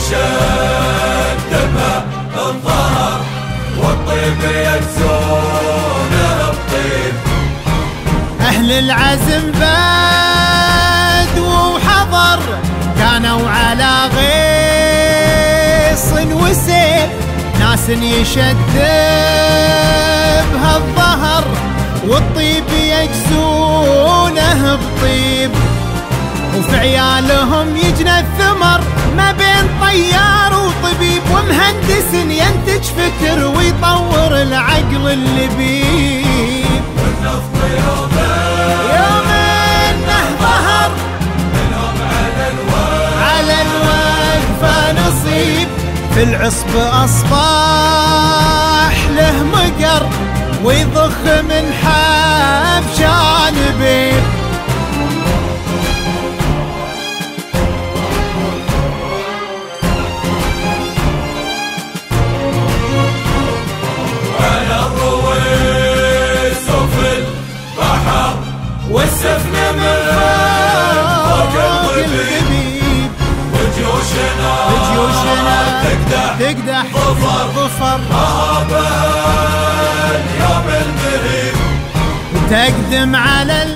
شدبها الظهر والطيب يجزونه الطيب. أهل العزم بدو وحضر كانوا على غيص وسيف، ناس يشدبها الظهر والطيب يجزونه بطيب. وفي عيالهم يجنى الثمر ما بين طيار وطبيب، ومهندس ينتج فكر ويطور العقل اللبيب. والنفط يوم انه ظهر منهم على الوقفة نصيب، في العصب أصبح له مقر ويضخ من حبشان بيب. على الرويس وفي البحر والسفن من فوق الغبيب. وجيوشنا تقدح ظفر هذا اليوم المهيب. تقدم على